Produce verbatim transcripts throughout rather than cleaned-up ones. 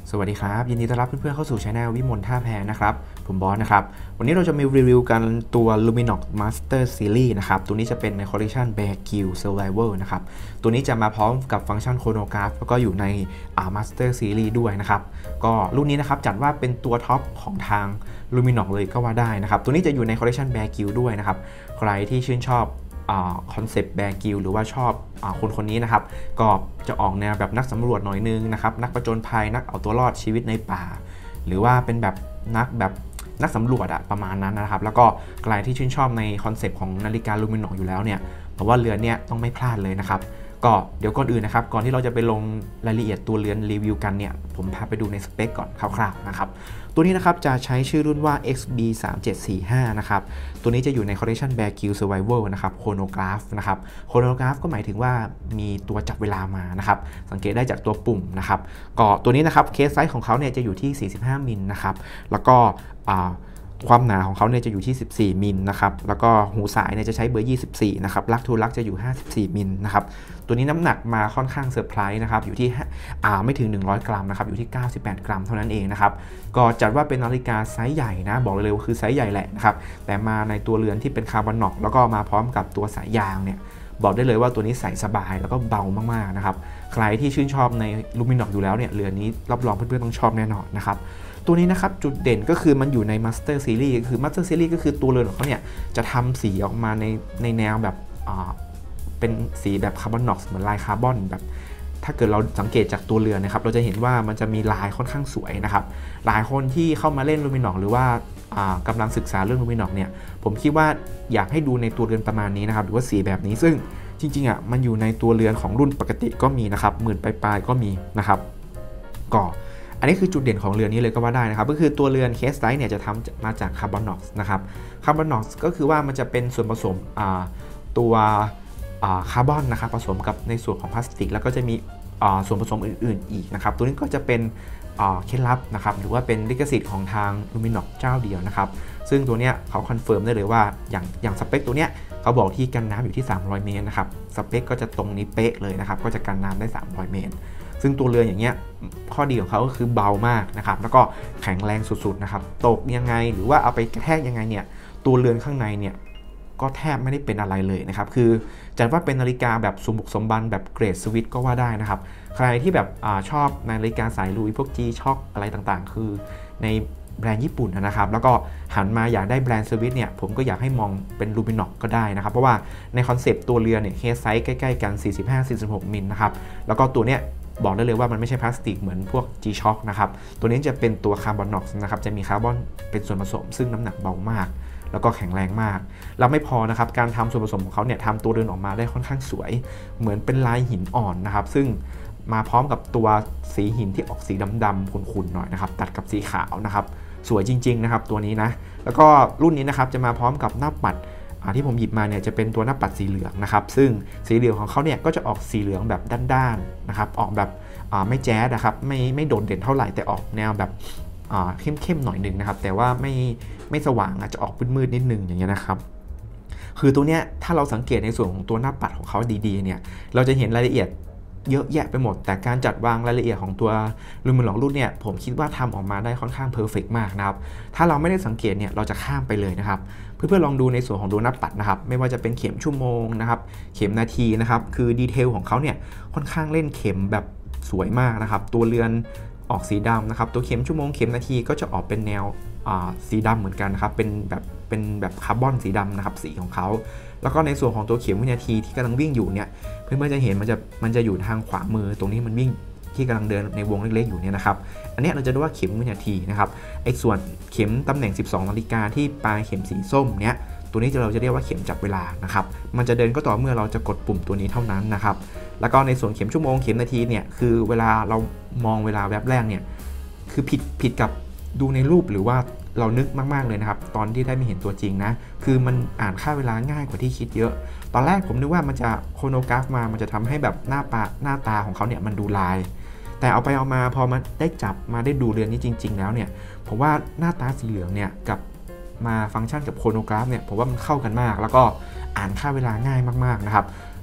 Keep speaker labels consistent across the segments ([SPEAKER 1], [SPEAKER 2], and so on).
[SPEAKER 1] สวัสดีครับยินดีต้อนรับเพื่อนๆเข้าสู่ Channel วิมลท่าแพนะครับผมบอสนะครับวันนี้เราจะมีรีวิวกันตัว Luminox Master Series นะครับตัวนี้จะเป็นใน Collection Bear Grylls Survival นะครับตัวนี้จะมาพร้อมกับฟังก์ชัน Chronograph แล้วก็อยู่ใน Master Series ด้วยนะครับก็รุ่นนี้นะครับจัดว่าเป็นตัวท็อปของทาง Luminox เลยก็ว่าได้นะครับตัวนี้จะอยู่ใน Collection Bear Grylls ด้วยนะครับใครที่ชื่นชอบคอนเซปต์แบร์กิลหรือว่าชอบอคนคนนี้นะครับก็จะออกแนวแบบนักสำรวจหน่อยนึงนะครับนักประจนภัยนักเอาตัวรอดชีวิตในป่าหรือว่าเป็นแบบนักแบบนักสำรวจอะประมาณนั้นนะครับแล้วก็ใครที่ชื่นชอบในคอนเซปต์ของนาฬิกาลูมินออยู่แล้วเนี่ยเพราะว่าเรือนเนี้ยต้องไม่พลาดเลยนะครับก็เดี๋ยวก่อนอื่นนะครับก่อนที่เราจะไปลงรายละเอียดตัวเรือนรีวิวกันเนี่ยผมพาไปดูในสเปคก่อนคร่าวๆนะครับตัวนี้นะครับจะใช้ชื่อรุ่นว่า เอ็กซ์ บี สามเจ็ดสี่ห้า นะครับตัวนี้จะอยู่ใน Collection Bear Grylls Survival นะครับ Chronograph นะครับ Chronograph ก็หมายถึงว่ามีตัวจับเวลามานะครับสังเกตได้จากตัวปุ่มนะครับก็ตัวนี้นะครับเคสไซส์ของเขาเนี่ยจะอยู่ที่สี่สิบห้ามิลนะครับแล้วก็ความหนาของเขาเนี่ยจะอยู่ที่สิบสี่มิลนะครับแล้วก็หูสายเนี่ยจะใช้เบอร์ยี่สิบสี่นะครับลักทูลักจะอยู่ห้าสิบสี่มิลนะครับตัวนี้น้ำหนักมาค่อนข้างเซอร์ไพรส์นะครับอยู่ที่อ่าไม่ถึงหนึ่งร้อยกรัมนะครับอยู่ที่เก้าสิบแปดกรัมเท่านั้นเองนะครับก็จัดว่าเป็นนาฬิกาไซส์ใหญ่นะบอกเลยว่าคือไซส์ใหญ่แหละนะครับแต่มาในตัวเรือนที่เป็นคาร์บอนน็อกแล้วก็มาพร้อมกับตัวสายยางเนี่ยบอกได้เลยว่าตัวนี้ใส่สบายแล้วก็เบามากๆนะครับใครที่ชื่นชอบในลูมินออยู่แล้วเนี่ยเรือนนี้รับรองเพื่อนๆต้องชอบแน่นอนนะครับตัวนี้นะครับจุดเด่นก็คือมันอยู่ใน Master Series คือ Master Series ก็คือตัวเรือนของเขาเนี่ยจะทำสีออกมาในในแนวแบบเป็นสีแบบคาร์บอนน็อกเหมือนลายคาร์บอนแบบถ้าเกิดเราสังเกตจากตัวเรือนนะครับเราจะเห็นว่ามันจะมีลายค่อนข้างสวยนะครับหลายคนที่เข้ามาเล่นลูมินอหรือว่ากำลังศึกษาเรื่องลูมินอเนี่ยผมคิดว่าอยากให้ดูในตัวเรือนประมาณนี้นะครับหรือว่าสีแบบนี้ซึ่งจริงๆอ่ะมันอยู่ในตัวเรือนของรุ่นปกติก็มีนะครับหมื่นปลายๆก็มีนะครับก็อันนี้คือจุดเด่นของเรือนนี้เลยก็ว่าได้นะครับก็คือตัวเรือนเคสไซส์เนี่ยจะทำมาจากคาร์บอนน็อกนะครับคาร์บอนน็อกก็คือว่ามันจะเป็นส่วนผสมตัวคาร์บอนนะครับผสมกับในส่วนของพลาสติกแล้วก็จะมีส่วนผสมอื่นๆอีกนะครับตัวนี้ก็จะเป็นเคล็ดลับนะครับหรือว่าเป็นลิขสิทธิ์ของทางลูมินอเจ้าเดียวนะครับซึ่งตัวเนี้ยเขาคอนเฟิร์มได้เลยว่าอย่างอย่างสเปคตัวเนี้ยเขาบอกที่กันน้ำอยู่ที่สามร้อยเมตรนะครับสเปคก็จะตรงนี้เป๊ะเลยนะครับก็จะกันน้ำได้สามร้อยเมตรซึ่งตัวเรือนอย่างเงี้ยข้อดีของเขาก็คือเบามากนะครับแล้วก็แข็งแรงสุดๆนะครับตกยังไงหรือว่าเอาไปกระแทกยังไงเนี่ยตัวเรือนข้างในเนี่ยก็แทบไม่ได้เป็นอะไรเลยนะครับคือจัดว่าเป็นนาฬิกาแบบสมบุกสมบันแบบเกรดสวิตก็ว่าได้นะครับใครที่แบบอชอบนาฬิกาสายลุยพวก G-Shock อะไรต่างๆคือในแบรนด์ญี่ปุ่นนะครับแล้วก็หันมาอยากได้แบรนด์สวิตเนี่ยผมก็อยากให้มองเป็นลูมินอก็ได้นะครับเพราะว่าในคอนเซปต์ตัวเรือนเนี่ยเคสไซส์ใกล้ๆกัน สี่สิบห้า สี่สิบหก มิลนะครับแล้วก็ตัวเนี้ยบอกได้เลยว่ามันไม่ใช่พลาสติกเหมือนพวก G-Shock นะครับตัวนี้จะเป็นตัวคาร์บอนน็อกนะครับจะมีคาร์บอนเป็นส่วนผสมซึ่งน้ำหนักเบามากแล้วก็แข็งแรงมากแล้วไม่พอนะครับการทำส่วนผสมของเขาเนี่ยทำตัวเรือนออกมาได้ค่อนข้างสวยเหมือนเป็นลายหินอ่อนนะครับซึ่งมาพร้อมกับตัวสีหินที่ออกสีดำๆขุ่นๆหน่อยนะครับตัดกับสีขาวนะครับสวยจริงๆนะครับตัวนี้นะแล้วก็รุ่นนี้นะครับจะมาพร้อมกับหน้าปัดที่ผมหยิบมาเนี่ยจะเป็นตัวหน้าปัดสีเหลืองนะครับซึ่งสีเหลืองของเขาเนี่ยก็จะออกสีเหลืองแบบด้านๆนะครับออกแบบไม่แจ๊ดนะครับไม่ไม่โดดเด่นเท่าไหร่แต่ออกแนวแบบเข้มๆหน่อยหนึ่งนะครับแต่ว่าไม่ไม่สว่างอาจจะออกมืดๆนิดนึงอย่างเงี้ยนะครับคือตัวเนี้ยถ้าเราสังเกตในส่วนของตัวหน้าปัดของเขาดีๆเนี่ยเราจะเห็นรายละเอียดเยอะแยะไปหมดแต่การจัดวางรายละเอียดของตัวลูมินอรุ่นเนี่ยผมคิดว่าทำออกมาได้ค่อนข้างเพอร์เฟกต์มากนะครับถ้าเราไม่ได้สังเกตเนี่ยเราจะข้ามไปเลยนะครับเพื่อนๆลองดูในส่วนของตัวหน้าปัดนะครับไม่ว่าจะเป็นเข็มชั่วโมงนะครับเข็มนาทีนะครับคือดีเทลของเขาเนี่ยค่อนข้างเล่นเข็มแบบสวยมากนะครับตัวเรือนออกสีดำนะครับตัวเข็มชั่วโมงเข็มนาทีก็จะออกเป็นแนวสีดำเหมือนกันนะครับเป็นแบบเป็นแบบคาร์บอนสีดำนะครับสีของเขาแล้วก็ในส่วนของตัวเข็มวินาทีที่กำลังวิ่งอยู่เนี่ยเพื่อนๆจะเห็นมันจะมันจะอยู่ทางขวามือตรงนี้มันวิ่งที่กำลังเดินในวงเล็กๆอยู่เนี่ยนะครับอันนี้เราจะเรียกว่าเข็มวินาทีนะครับไอ้ส่วนเข็มตำแหน่งสิบสองนาฬิกาที่ปลายเข็มสีส้มเนี่ยตัวนี้เราจะเรียกว่าเข็มจับเวลานะครับมันจะเดินก็ต่อเมื่อเราจะกดปุ่มตัวนี้เท่านั้นนะครับแล้วก็ในส่วนเข็มชั่วโมงเข็มนาทีเนี่ยคือเวลาเรามองเวลาแวบแรกเนี่ยคือผิดผิดกับดูในรูปหรือว่าเรานึกมากๆเลยนะครับตอนที่ได้ไม่เห็นตัวจริงนะคือมันอ่านค่าเวลาง่ายกว่าที่คิดเยอะตอนแรกผมนึกว่ามันจะโครโนกราฟมามันจะทำให้แบบหน้าปาหน้าตาของเขาเนี่ยมันดูลายแต่เอาไปเอามาพอมาได้จับมาได้ดูเรือนนี้จริงๆแล้วเนี่ยผมว่าหน้าตาสีเหลืองเนี่ยกับมาฟังก์ชันกับโครโนกราฟเนี่ยผมว่ามันเข้ากันมากแล้วก็อ่านค่าเวลาง่ายมากๆนะครับ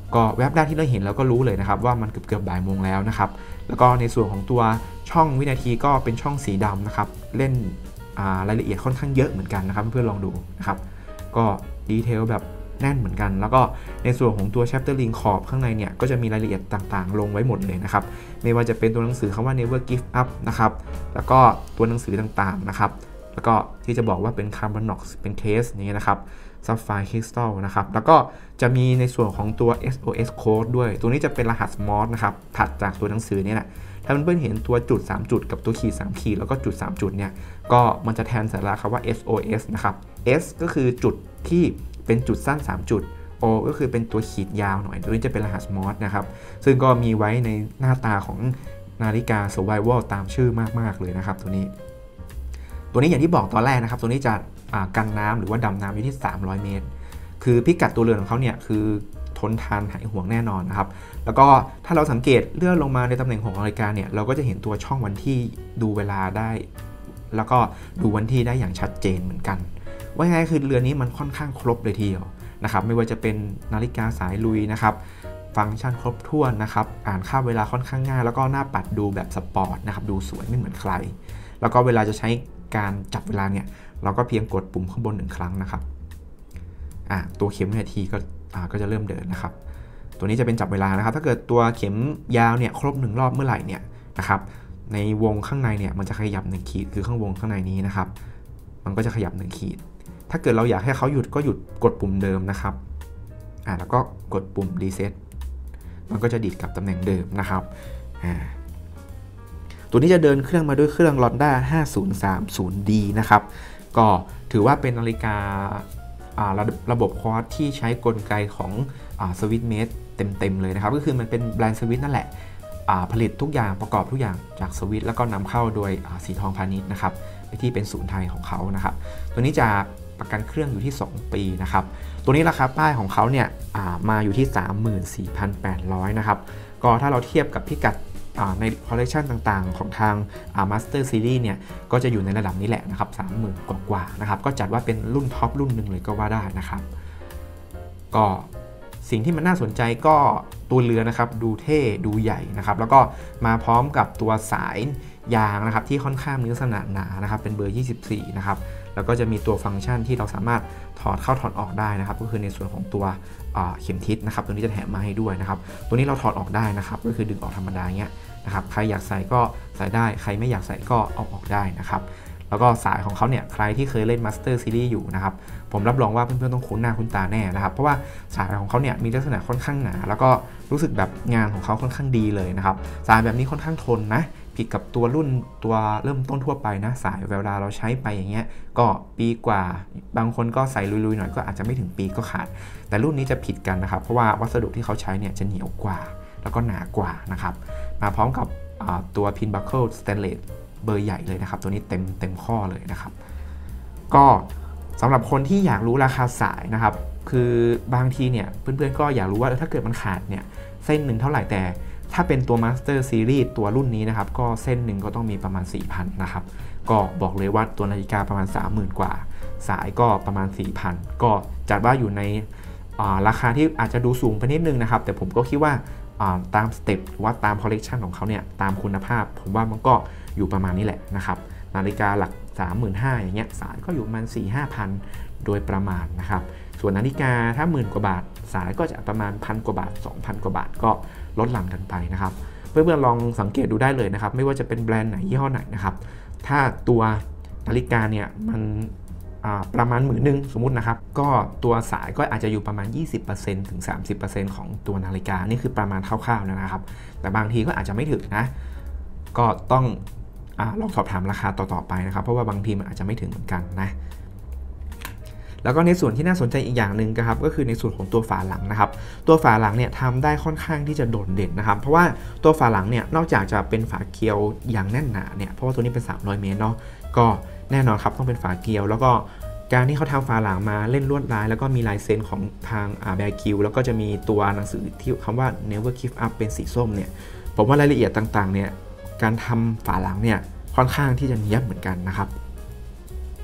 [SPEAKER 1] ก็แวบแรกที่เราเห็นเราก็รู้เลยนะครับว่ามันเกือบเกือบบ่ายโมงแล้วนะครับแล้วก็ในส่วนของตัวช่องวินาทีก็เป็นช่องสีดำนะครับเล่นรายละเอียดค่อนข้างเยอะเหมือนกันนะครับเพื่อนๆลองดูนะครับก็ดีเทลแบบแน่นเหมือนกันแล้วก็ในส่วนของตัว chapter link ขอบข้างในเนี่ยก็จะมีรายละเอียดต่างๆลงไว้หมดเลยนะครับไม่ว่าจะเป็นตัวหนังสือคำว่า never give up นะครับแล้วก็ตัวหนังสือต่างๆนะครับแล้วก็ที่จะบอกว่าเป็น Carbonox เป็น case นี้นะครับ Sapphire Crystal นะครับแล้วก็จะมีในส่วนของตัว เอส โอ เอส code ด้วยตัวนี้จะเป็นรหัส มอส นะครับถัดจากตัวหนังสือเนี่ยนะถ้าเพื่อนๆเห็นตัวจุดสามจุดกับตัวขีดสามขีดแล้วก็จุดสามจุดเนี่ยก็มันจะแทนสัญลักษณ์คำว่า เอส โอ เอส นะครับ S ก็คือจุดที่เป็นจุดสั้นสามจุด O ก็คือเป็นตัวขีดยาวหน่อยตัวนี้จะเป็นรหัส มอส นะครับซึ่งก็มีไว้ในหน้าตาของนาฬิกา Survival ตามชื่อมากๆเลยนะครับตัวนี้ตัวนี้อย่างที่บอกตอนแรกนะครับตัวนี้จะกันน้ำหรือว่าดำน้ำอยู่ที่สามร้อยเมตรคือพิกัดตัวเรือนของเขาเนี่ยคือทนทานหายห่วงแน่นอนนะครับแล้วก็ถ้าเราสังเกตเลื่อนลงมาในตำแหน่งของนาฬิกาเนี่ยเราก็จะเห็นตัวช่องวันที่ดูเวลาได้แล้วก็ดูวันที่ได้อย่างชัดเจนเหมือนกันว่าไงคือเรือนนี้มันค่อนข้างครบเลยทีเดียวนะครับไม่ว่าจะเป็นนาฬิกาสายลุยนะครับฟังก์ชันครบถ้วนนะครับอ่านค่าเวลาค่อนข้างง่ายแล้วก็หน้าปัดดูแบบสปอร์ตนะครับดูสวยไม่เหมือนใครแล้วก็เวลาจะใช้การจับเวลาเนี่ยเราก็เพียงกดปุ่มข้างบนหนึ่งครั้งนะครับอ่ะตัวเข็มวินาทีก็อ่าก็จะเริ่มเดินนะครับตัวนี้จะเป็นจับเวลานะครับถ้าเกิดตัวเข็มยาวเนี่ยครบหนึ่งรอบเมื่อไหร่เนี่ยนะครับในวงข้างในเนี่ยมันจะขยับหนึ่งขีดคือข้างวงข้างในนี้นะครับมันก็จะขยับหนึ่งขีดถ้าเกิดเราอยากให้เขาหยุดก็หยุดกดปุ่มเดิมนะครับอ่าแล้วก็กดปุ่มรีเซ็ตมันก็จะดีดกลับตำแหน่งเดิมนะครับอ่าตัวนี้จะเดินเครื่องมาด้วยเครื่อง Ronda ห้าศูนย์สามศูนย์ดี นะครับก็ถือว่าเป็นนาฬิการะ, ระบบควอตที่ใช้กลไกของสวิตเมดเต็มๆเลยนะครับก็คือมันเป็นแบรนด์สวิตนั่นแหละผลิตทุกอย่างประกอบทุกอย่างจากสวิตแล้วก็นำเข้าโดยสีทองพาณิชย์นะครับที่เป็นศูนย์ไทยของเขานะครับตัวนี้จะประกันเครื่องอยู่ที่สองปีนะครับตัวนี้ราคาป้ายของเขาเนี่ยมาอยู่ที่ สามหมื่นสี่พันแปดร้อย นะครับก็ถ้าเราเทียบกับพิกัดในคอลเลคชันต่างๆของทาง Master Series เนี่ยก็จะอยู่ในระดับนี้แหละนะครับ สามหมื่น กว่าๆนะครับก็จัดว่าเป็นรุ่นท็อปรุ่นหนึ่งเลยก็ว่าได้นะครับก็สิ่งที่มันน่าสนใจก็ตัวเรือนะครับดูเท่ดูใหญ่นะครับแล้วก็มาพร้อมกับตัวสายยางนะครับที่ค่อนข้างมีลักษณะหนานะครับเป็นเบอร์ยี่สิบสี่นะครับแล้วก็จะมีตัวฟังก์ชันที่เราสามารถถอดเข้าถอดออกได้นะครับก็คือในส่วนของตัวเข็มทิศนะครับตัวนี้จะแถมมาให้ด้วยนะครับตัวนี้เราถอดออกได้นะครับก็คือดึงออกธรรมดาเงี้ยนะครับใครอยากใส่ก็ใส่ได้ใครไม่อยากใส่ก็เอาออกได้นะครับแล้วก็สายของเขาเนี่ยใครที่เคยเล่น Master Series อยู่นะครับผมรับรองว่าเพื่อนๆต้องคุ้นหน้าคุ้นตาแน่นะครับเพราะว่าสายของเขาเนี่ยมีลักษณะค่อนข้างหนาแล้วก็รู้สึกแบบงานของเขาค่อนข้างดีเลยนะครับสายแบบนี้ค่อนข้างทนนะผิดกับตัวรุ่นตัวเริ่มต้นทั่วไปนะสายเวลาเราใช้ไปอย่างเงี้ยก็ปีกว่าบางคนก็ใส่ลุยๆหน่อยก็อาจจะไม่ถึงปีก็ขาดแต่รุ่นนี้จะผิดกันนะครับเพราะว่าวัสดุที่เขาใช้เนี่ยจะเหนียวกว่าแล้วก็หนากว่านะครับมาพร้อมกับตัวพินบัคเกิลสเตนเลสเบอร์ใหญ่เลยนะครับตัวนี้เต็มเต็มข้อเลยนะครับก็สำหรับคนที่อยากรู้ราคาสายนะครับคือบางทีเนี่ยเพื่อนๆก็อยากรู้ว่าถ้าเกิดมันขาดเนี่ยเส้นหนึ่งเท่าไหร่แต่ถ้าเป็นตัว Master Series ตัวรุ่นนี้นะครับก็เส้นหนึ่งก็ต้องมีประมาณ สี่พัน นะครับก็บอกเลยว่าตัวนาฬิกาประมาณ สามหมื่น กว่าสายก็ประมาณ สี่พัน ก็จัดว่าอยู่ในราคาที่อาจจะดูสูงไปนิดนึงนะครับแต่ผมก็คิดว่าตามสเต็ปหรือว่าตามคอลเลกชันของเขาเนี่ยตามคุณภาพผมว่ามันก็อยู่ประมาณนี้แหละนะครับนาฬิกาหลัก สามหมื่นห้าพัน อย่างเงี้ยสายก็อยู่ประมาณ สี่ห้าพัน โดยประมาณนะครับส่วนนาฬิกาถ้าหมื่นกว่าบาทสายก็จะประมาณพันกว่าบาท สองพัน กว่าบาทก็ลดหลั่นกันไปนะครับเพื่อนๆลองสังเกตดูได้เลยนะครับไม่ว่าจะเป็นแบรนด์ไหนยี่ห้อไหนนะครับถ้าตัวนาฬิกาเนี่ยมันประมาณหมื่นหนึ่งสมมุตินะครับก็ตัวสายก็อาจจะอยู่ประมาณ ยี่สิบเปอร์เซ็นต์ ถึง สามสิบเปอร์เซ็นต์ ของตัวนาฬิกานี่คือประมาณคร่าวๆนะครับแต่บางทีก็อาจจะไม่ถึงนะก็ต้องอลองสอบถามราคาต่อๆไปนะครับเพราะว่าบางทีมันอาจจะไม่ถึงเหมือนกันนะแล้วก็ในส่วนที่น่าสนใจอีกอย่างหนึ่งครับก็คือในส่วนของตัวฝาหลังนะครับตัวฝาหลังเนี่ยทำได้ค่อนข้างที่จะโดดเด่นนะครับเพราะว่าตัวฝาหลังเนี่ยนอกจากจะเป็นฝาเกลียวอย่างแน่นหนาเนี่ยเพราะว่าตัวนี้เป็นสามร้อยเมตรเนาะก็แน่นอนครับต้องเป็นฝาเกลียวแล้วก็การที่เขาทำฝาหลังมาเล่นลวดลายแล้วก็มีลายเซ็นของทางแบร์กิลแล้วก็จะมีตัวหนังสือที่คำว่า never give up เป็นสีส้มเนี่ยผมว่ารายละเอียดต่างๆเนี่ยการทำฝาหลังเนี่ยค่อนข้างที่จะเนียบเหมือนกันนะครับ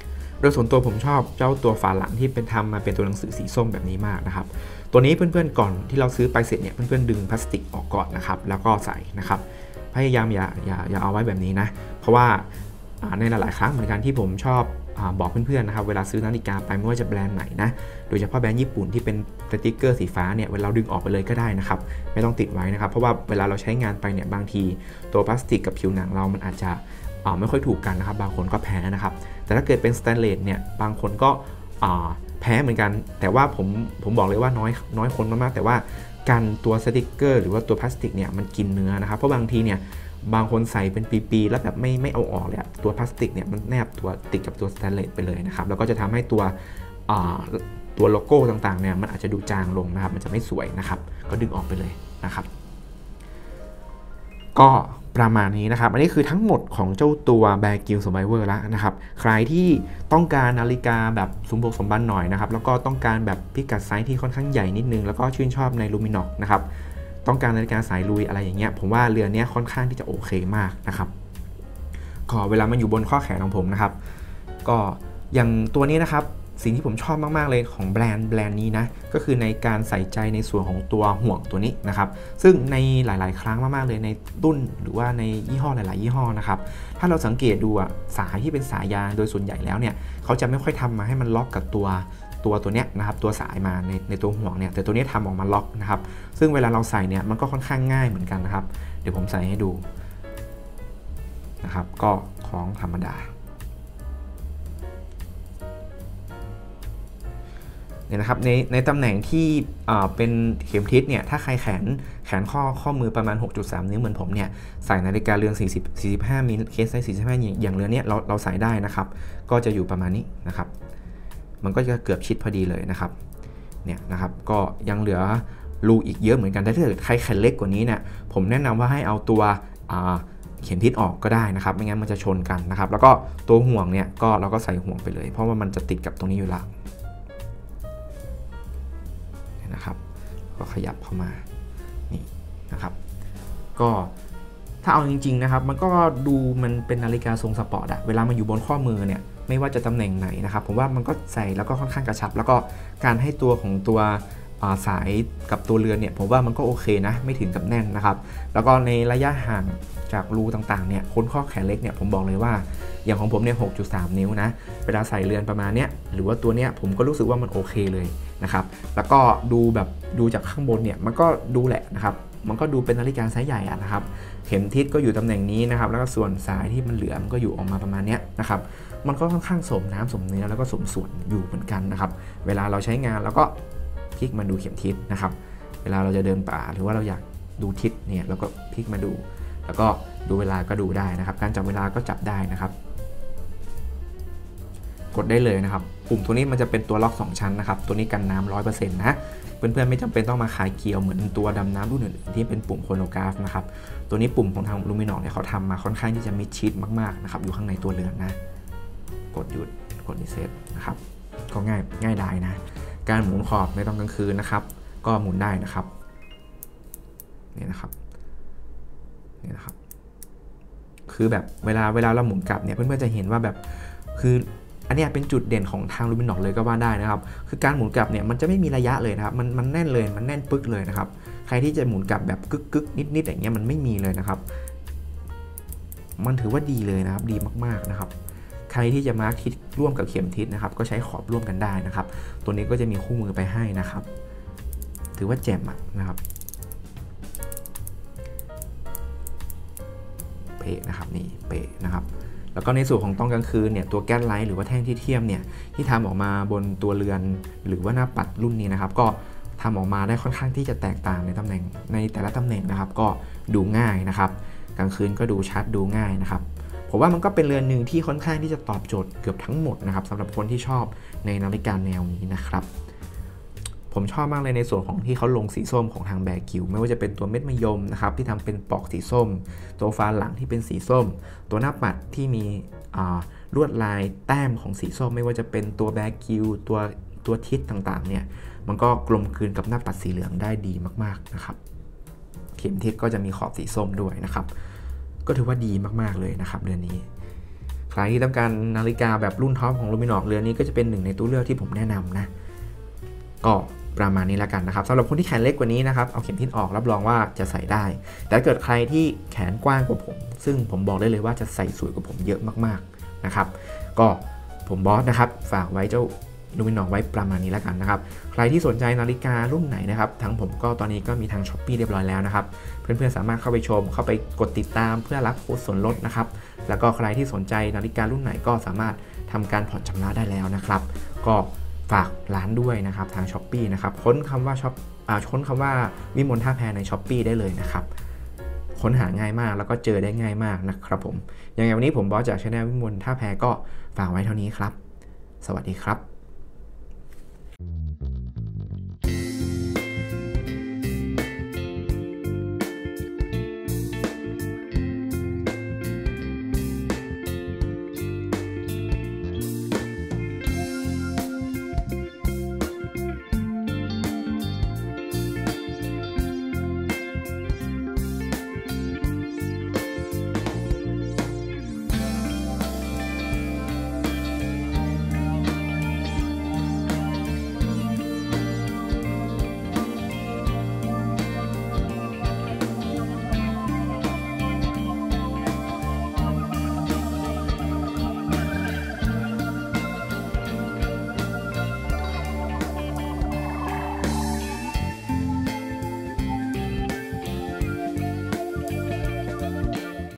[SPEAKER 1] โดยส่วนตัวผมชอบเจ้าตัวฝาหลังที่เป็นทำมาเป็นตัวหนังสือสีส้มแบบนี้มากนะครับตัวนี้เพื่อนๆก่อนที่เราซื้อไปเสร็จเนี่ยเพื่อนๆดึงพลาสติกออกก่อนนะครับแล้วก็ใส่นะครับพยายามอย่าอย่าอย่าเอาไว้แบบนี้นะเพราะว่าในหลายๆครั้งเหมือนกันที่ผมชอบบอกเพื่อนๆนะครับเวลาซื้อนาฬิกาไปไม่ว่าจะแบรนด์ไหนนะโดยเฉพาะแบรนด์ญี่ปุ่นที่เป็นสติ๊กเกอร์สีฟ้าเนี่ยเวลาเราดึงออกไปเลยก็ได้นะครับไม่ต้องติดไว้นะครับเพราะว่าเวลาเราใช้งานไปเนี่ยบางทีตัวพลาสติกกับผิวหนังเรามันอาจจะไม่ค่อยถูกกันนะครับบางคนก็แพ้นะครับแต่ถ้าเกิดเป็นสแตนเลสเนี่ยบางคนก็แพ้เหมือนกันแต่ว่าผมผมบอกเลยว่าน้อยน้อยคนมากๆแต่ว่าการตัวสติ๊กเกอร์หรือว่าตัวพลาสติกเนี่ยมันกินเนื้อนะครับเพราะบางทีเนี่ยบางคนใส่เป็นปีๆแล้วแบบไม่ไม่เอาออกเลยตัวพลาสติกเนี่ยมันแนบตัวติดกับตัวสแตนเลสไปเลยนะครับแล้วก็จะทำให้ตัวตัวโลโก้ต่างๆเนี่ยมันอาจจะดูจางลงนะครับมันจะไม่สวยนะครับก็ดึงออกไปเลยนะครับก็ประมาณนี้นะครับอันนี้คือทั้งหมดของเจ้าตัว Baregill Survivor แล้วนะครับใครที่ต้องการนาฬิกาแบบสมบูรณ์สมบันหน่อยนะครับแล้วก็ต้องการแบบพิกัดไซส์ที่ค่อนข้างใหญ่นิดนึงแล้วก็ชื่นชอบใน Luminox นะครับต้องการนาฬิกาสายลุยอะไรอย่างเงี้ยผมว่าเรือนนี้ค่อนข้างที่จะโอเคมากนะครับก็เวลามันอยู่บนข้อแขนของผมนะครับก็อย่างตัวนี้นะครับสิ่งที่ผมชอบมากๆเลยของแบรนด์แบรนด์นี้นะก็คือในการใส่ใจในส่วนของตัวห่วงตัวนี้นะครับซึ่งในหลายๆครั้งมากๆเลยในรุ่นหรือว่าในยี่ห้อหลายๆยี่ห้อนะครับถ้าเราสังเกตดูอะสายที่เป็นสายยางโดยส่วนใหญ่แล้วเนี่ยเขาจะไม่ค่อยทำมาให้มันล็อกกับตัวตัวตัวเนี้ยนะครับตัวสายมาในในตัวห่วงเนี่ยแต่ตัวนี้ทำออกมาล็อกนะครับซึ่งเวลาเราใส่เนี่ยมันก็ค่อนข้างง่ายเหมือนกันนะครับเดี๋ยวผมใส่ให้ดูนะครับก็คล้องธรรมดาเนี่ยนะครับในในตำแหน่งที่เป็นเข็มทิศเนี่ยถ้าใครแขนแขนข้อข้อมือประมาณ หกจุดสาม นิ้วเหมือนผมเนี่ยใส่นาฬิกาเรือนสี่สิบ สี่สิบห้ามิลเคสไซส์สี่สิบห้าอย่างเรือนเนี้ยเราเราใส่ได้นะครับก็จะอยู่ประมาณนี้นะครับมันก็จะเกือบชิดพอดีเลยนะครับเนี่ยนะครับก็ยังเหลือรูอีกเยอะเหมือนกันถ้าเกิดใครแขนเล็กกว่านี้เนี่ยผมแนะนำว่าให้เอาตัวเข็มทิศออกก็ได้นะครับไม่งั้นมันจะชนกันนะครับแล้วก็ตัวห่วงเนี่ยก็เราก็ใส่ห่วงไปเลยเพราะว่ามันจะติดกับตรงนี้อยู่แล้วนะครับก็ขยับเข้ามานี่นะครับก็ถ้าเอาจริงๆนะครับมันก็ดูมันเป็นนาฬิกาทรงสปอร์ตอะเวลามันอยู่บนข้อมือเนี่ยไม่ว่าจะตำแหน่งไหนนะครับผมว่ามันก็ใส่แล้วก็ค่อนข้างกระชับแล้วก็การให้ตัวของตัวสายกับตัวเรือนเนี่ยผมว่ามันก็โอเคนะไม่ถึงกับแน่นนะครับแล้วก็ในระยะห่างจากรูต่างๆเนี่ยค้นข้อแขนเล็กเนี่ยผมบอกเลยว่าอย่างของผมเนี่ย หกจุดสาม นิ้วนะเวลาใส่เรือนประมาณเนี้ยหรือว่าตัวเนี้ยผมก็รู้สึกว่ามันโอเคเลยนะครับแล้วก็ดูแบบดูจากข้างบนเนี่ยมันก็ดูแหละนะครับมันก็ดูเป็นนาฬิกาไซส์ใหญ่อะนะครับเข็มทิศก็อยู่ตำแหน่งนี้นะครับแล้วก็ส่วนสายที่มันเหลือมันก็อยู่ออกมาประมาณนี้นะครับมันก็ค่อนข้างสมน้ำสมเนื้อแล้วก็สมส่วนอยู่เหมือนกันนะครับเวลาเราใช้งานแล้วก็พลิกมาดูเข็มทิศนะครับเวลาเราจะเดินป่าหรือว่าเราอยากดูทิศเนี่ยเราก็พลิกมาดูแล้วก็ดูเวลาก็ดูได้นะครับการจับเวลาก็จับได้นะครับกดได้เลยนะครับปุ่มตัวนี้มันจะเป็นตัวล็อกสองชั้นนะครับตัวนี้กันน้ำ ร้อยเปอร์เซ็นต์ นะเพื่อนๆไม่จำเป็นต้องมาคลายเกลียวเหมือนตัวดำน้ำรุ่นอื่นๆที่เป็นปุ่มโครโนกราฟนะครับตัวนี้ปุ่มของทาง Luminox เนี่ยเขาทำมาค่อนข้างที่จะมิดชิดมากๆนะครับอยู่ข้างในตัวเรือนนะกดหยุดกดรีเซ็ตนะครับก็ง่ายง่ายดายนะการหมุนขอบในตอนกลางคืนนะครับก็หมุนได้นะครับนี่นะครับนี่นะครับคือแบบเวลาเวลาเราหมุนกลับเนี่ยเพื่อนๆจะเห็นว่าแบบคืออันนี้เป็นจุดเด่นของทาง Luminox เลยก็ว่าได้นะครับคือการหมุนกลับเนี่ยมันจะไม่มีระยะเลยนะครับมันมันแน่นเลยมันแน่นปึ๊กเลยนะครับใครที่จะหมุนกลับแบบกึกกึกนิดนิดอย่างเงี้ยมันไม่มีเลยนะครับมันถือว่าดีเลยนะครับดีมากๆนะครับใครที่จะมาร์คทิศร่วมกับเข็มทิศนะครับก็ใช้ขอบร่วมกันได้นะครับตัวนี้ก็จะมีคู่มือไปให้นะครับถือว่าแจ่มนะครับเป๊ะนะครับนี่เป๊ะนะครับแล้วก็ในส่วนของตอนกลางคืนเนี่ยตัวแก๊สไลท์หรือว่าแท่งที่เทียมเนี่ยที่ทำออกมาบนตัวเรือนหรือว่าหน้าปัดรุ่นนี้นะครับก็ทำออกมาได้ค่อนข้างที่จะแตกต่างในตำแหน่งในแต่ละตำแหน่งนะครับก็ดูง่ายนะครับกลางคืนก็ดูชัดดูง่ายนะครับผมว่ามันก็เป็นเรือนหนึ่งที่ค่อนข้างที่จะตอบโจทย์เกือบทั้งหมดนะครับสำหรับคนที่ชอบในนาฬิกาแนวนี้นะครับผมชอบมากเลยในส่วนของที่เขาลงสีส้มของทางBaregillไม่ว่าจะเป็นตัวเม็ดมะยมนะครับที่ทำเป็นปลอกสีส้มตัวฟ้าหลังที่เป็นสีส้มตัวหน้าปัดที่มีลวดลายแต้มของสีส้มไม่ว่าจะเป็นตัวBaregillตัวตัวทิศต่างๆเนี่ยมันก็กลมกลืนกับหน้าปัดสีเหลืองได้ดีมากๆนะครับเข็มทิศก็จะมีขอบสีส้มด้วยนะครับก็ถือว่าดีมากๆเลยนะครับเรือนนี้ใครที่ต้องการนาฬิกาแบบรุ่นท็อปของ Luminous เรือนนี้ก็จะเป็นหนึ่งในตัวเลือกที่ผมแนะนำนะก็ประมาณนี้แล้วกันนะครับสำหรับคนที่แขนเล็กกว่านี้นะครับเอาเข็มทิศออกรับรองว่าจะใส่ได้แต่ถ้าเกิดใครที่แขนกว้างกว่าผมซึ่งผมบอกได้เลยว่าจะใส่สวยกว่าผมเยอะมากๆนะครับก็ผมบอสนะครับฝากไว้เจ้าLuminousไว้ประมาณนี้แล้วกันนะครับใครที่สนใจนาฬิการุ่นไหนนะครับทั้งผมก็ตอนนี้ก็มีทาง Shopee เรียบร้อยแล้วนะครับเพื่อนๆสามารถเข้าไปชมเข้าไปกดติดตามเพื่อรับโค้ดส่วนลดนะครับแล้วก็ใครที่สนใจนาฬิการุ่นไหนก็สามารถทำการผ่อนชำระได้แล้วนะครับก็ฝากร้านด้วยนะครับทาง Shopee นะครับค้นคำว่าช็อปอ่าค้นคำว่าวิมลท่าแพใน Shopee ได้เลยนะครับค้นหาง่ายมากแล้วก็เจอได้ง่ายมากนะครับผมยังไงวันนี้ผมบอสจาก Channel วิมลท่าแพก็ฝากไว้เท่านี้ครับสวัสดีครับ